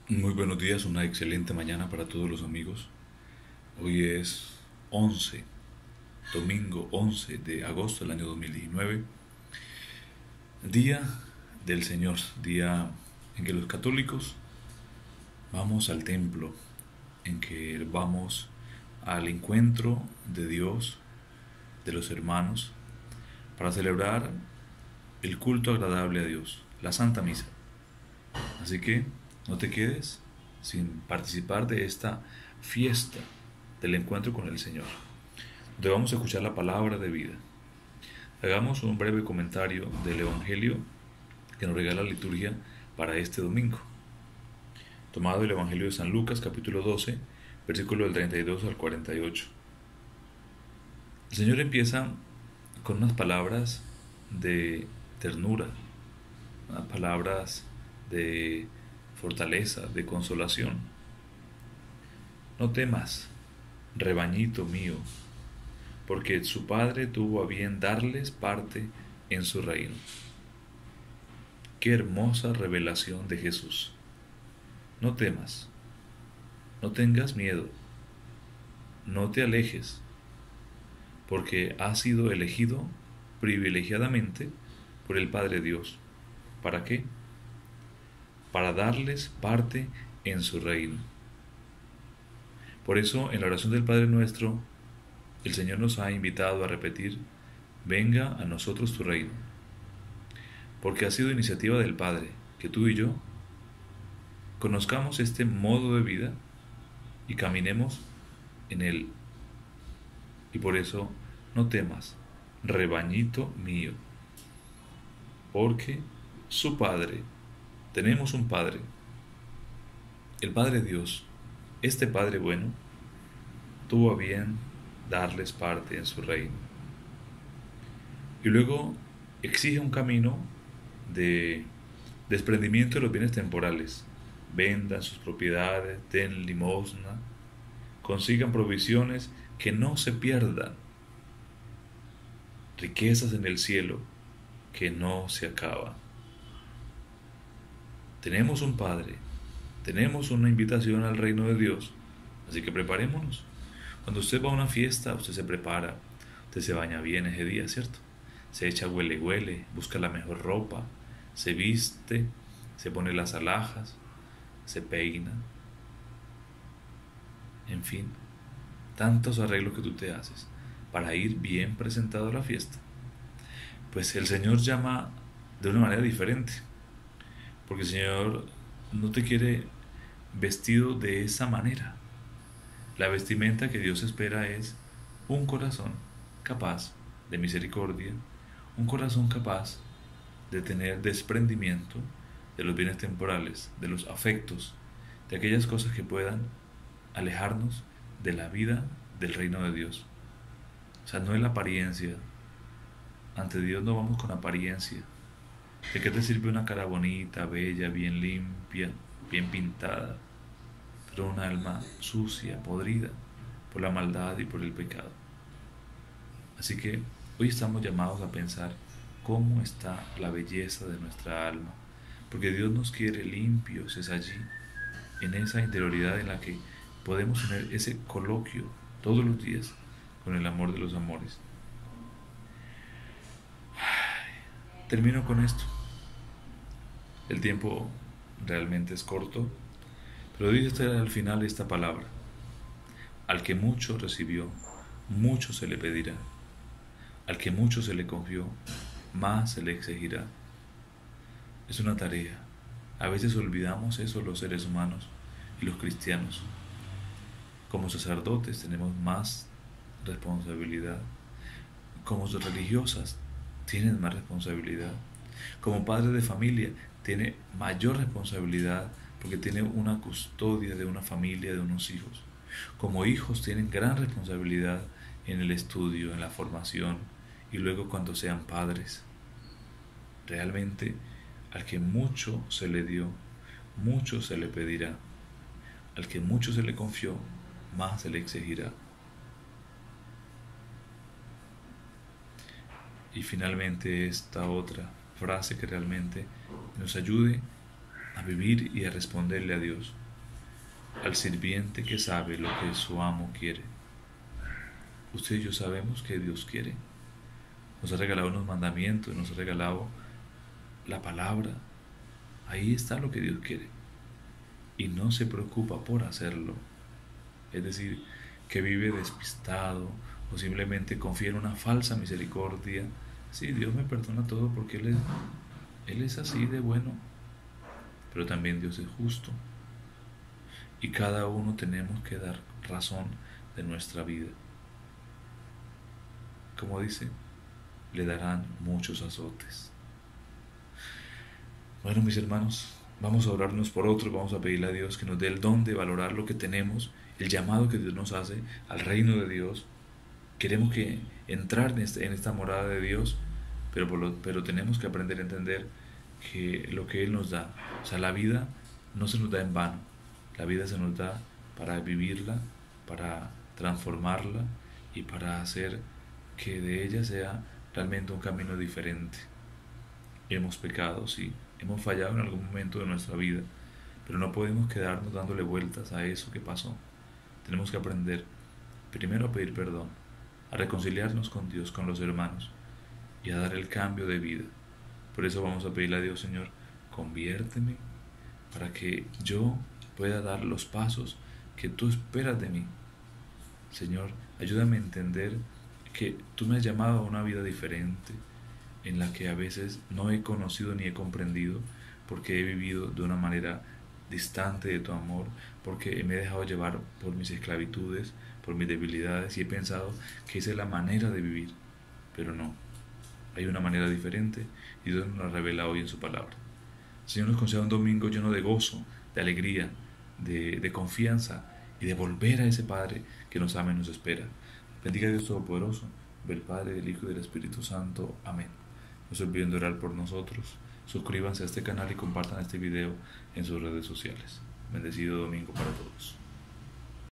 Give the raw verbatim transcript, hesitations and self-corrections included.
Muy buenos días, una excelente mañana para todos los amigos. Hoy es once, domingo once de agosto del año dos mil diecinueve, día del Señor, día en que los católicos vamos al templo, en que vamos al encuentro de Dios, de los hermanos, para celebrar el culto agradable a Dios, la Santa Misa. Así que no te quedes sin participar de esta fiesta del encuentro con el Señor, donde vamos a escuchar la palabra de vida. Hagamos un breve comentario del Evangelio que nos regala la liturgia para este domingo, tomado del Evangelio de San Lucas, capítulo doce, versículo del treinta y dos al cuarenta y ocho. El Señor empieza con unas palabras de ternura, unas palabras de fortaleza, de consolación. No temas, rebañito mío, porque su padre tuvo a bien darles parte en su reino. Qué hermosa revelación de Jesús. No temas, no tengas miedo, no te alejes, porque has sido elegido privilegiadamente por el Padre Dios. ¿Para qué? Para darles parte en su reino. Por eso, en la oración del Padre Nuestro, el Señor nos ha invitado a repetir: venga a nosotros tu reino, porque ha sido iniciativa del Padre que tú y yo conozcamos este modo de vida y caminemos en él. Y por eso no temas, rebañito mío, porque su Padre, tenemos un Padre, el Padre Dios, este Padre bueno, tuvo a bien darles parte en su reino. Y luego exige un camino de desprendimiento de los bienes temporales. Vendan sus propiedades, den limosna, consigan provisiones que no se pierdan, riquezas en el cielo que no se acaban. Tenemos un Padre, tenemos una invitación al reino de Dios, así que preparémonos. Cuando usted va a una fiesta, usted se prepara, usted se baña bien ese día, ¿cierto? Se echa huele huele, busca la mejor ropa, se viste, se pone las alhajas, se peina, en fin, tantos arreglos que tú te haces para ir bien presentado a la fiesta. Pues el Señor llama de una manera diferente, porque el Señor no te quiere vestido de esa manera. La vestimenta que Dios espera es un corazón capaz de misericordia, un corazón capaz de tener desprendimiento de los bienes temporales, de los afectos, de aquellas cosas que puedan alejarnos de la vida del reino de Dios. O sea, no es la apariencia. Ante Dios no vamos con apariencia. ¿De qué te sirve una cara bonita, bella, bien limpia, bien pintada, pero un alma sucia, podrida por la maldad y por el pecado? Así que hoy estamos llamados a pensar cómo está la belleza de nuestra alma, porque Dios nos quiere limpios, es allí, en esa interioridad en la que podemos tener ese coloquio todos los días con el amor de los amores. Termino con esto. El tiempo realmente es corto, pero dice al final esta palabra: al que mucho recibió, mucho se le pedirá. Al que mucho se le confió, más se le exigirá. Es una tarea. A veces olvidamos eso los seres humanos y los cristianos. Como sacerdotes tenemos más responsabilidad. Como religiosas tienen más responsabilidad. Como padres de familia tiene mayor responsabilidad porque tiene una custodia de una familia, de unos hijos. Como hijos tienen gran responsabilidad en el estudio, en la formación y luego cuando sean padres. Realmente al que mucho se le dio, mucho se le pedirá. Al que mucho se le confió, más se le exigirá. Y finalmente esta otra frase que realmente nos ayude a vivir y a responderle a Dios, al sirviente que sabe lo que su amo quiere. Usted y yo sabemos que Dios quiere. Nos ha regalado unos mandamientos, nos ha regalado la palabra. Ahí está lo que Dios quiere. Y no se preocupa por hacerlo. Es decir, que vive despistado o simplemente confía en una falsa misericordia. Sí, Dios me perdona todo porque Él es, Él es así de bueno. Pero también Dios es justo. Y cada uno tenemos que dar razón de nuestra vida. Como dice, le darán muchos azotes. Bueno, mis hermanos, vamos a orarnos por otros, vamos a pedirle a Dios que nos dé el don de valorar lo que tenemos, el llamado que Dios nos hace al reino de Dios. Queremos que entrar en, este, en esta morada de Dios, pero, por lo, pero tenemos que aprender a entender que lo que Él nos da, o sea, la vida no se nos da en vano, la vida se nos da para vivirla, para transformarla y para hacer que de ella sea realmente un camino diferente. Hemos pecado, sí, hemos fallado en algún momento de nuestra vida, pero no podemos quedarnos dándole vueltas a eso que pasó. Tenemos que aprender primero a pedir perdón, a reconciliarnos con Dios, con los hermanos y a dar el cambio de vida. Por eso vamos a pedirle a Dios: Señor, conviérteme para que yo pueda dar los pasos que tú esperas de mí. Señor, ayúdame a entender que tú me has llamado a una vida diferente, en la que a veces no he conocido ni he comprendido, porque he vivido de una manera distante de tu amor, porque me he dejado llevar por mis esclavitudes, por mis debilidades, y he pensado que esa es la manera de vivir, pero no, hay una manera diferente y Dios nos la revela hoy en su palabra. Señor, nos conceda un domingo lleno de gozo, de alegría, de, de confianza y de volver a ese Padre que nos ama y nos espera. Bendiga a Dios Todopoderoso, del Padre, del Hijo y del Espíritu Santo. Amén. No se olviden de orar por nosotros. Suscríbanse a este canal y compartan este video en sus redes sociales. Bendecido domingo para todos.